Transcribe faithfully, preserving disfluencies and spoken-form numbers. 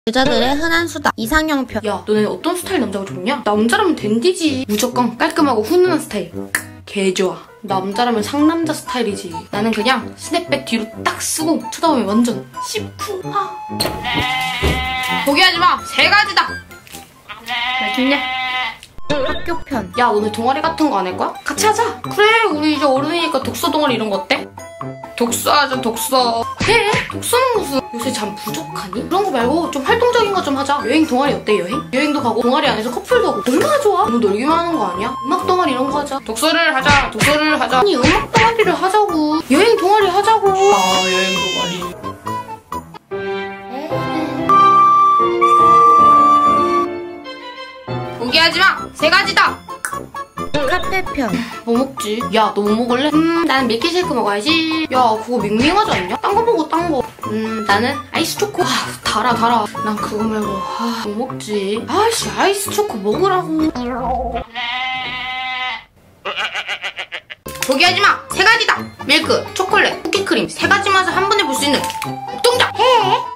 여자들의 흔한 수다 이상형표. 야, 너네 어떤 스타일 남자가 좋냐? 남자라면 댄디지. 무조건 깔끔하고 훈훈한 스타일. 개 좋아. 남자라면 상남자 스타일이지. 나는 그냥 스냅백 뒤로 딱 쓰고 쳐다보면 완전 씹쿠. 아. 포기하지 마. 세 가지다. 알겠냐? 학교편. 야, 오늘 동아리 같은 거 안 할 거야? 같이 하자. 그래, 우리 이제 어른이니까 독서 동아리 이런 거 어때? 독서하자, 독서. 해? 독서는 무슨 요새 잠 부족하니? 그런 거 말고 좀 활동적인 거 좀 하자. 여행 동아리 어때, 여행? 여행도 가고 동아리 안에서 커플도 하고 얼마나 좋아? 너무 놀기만 하는 거 아니야? 음악 동아리 이런 거 하자. 독서를 하자, 독서를 하자. 아니, 음악 동아리를 하자고. 여행 동아리 하자고. 아, 여행 동아리. 포기하지 마! 세 가지다! 카페편. 뭐 먹지? 야, 너 뭐 먹을래? 음, 나는 밀키쉐이크 먹어야지. 야, 그거 밍밍하지 않냐? 딴 거 먹어, 딴 거. 음, 나는 아이스 초코. 아, 달아, 달아. 난 그거 말고, 아, 뭐 먹지? 아이씨, 아이스 초코 먹으라고. 포기하지 마! 세 가지다! 밀크, 초콜릿, 쿠키크림 세 가지 맛을 한 번에 볼 수 있는 동작! 해!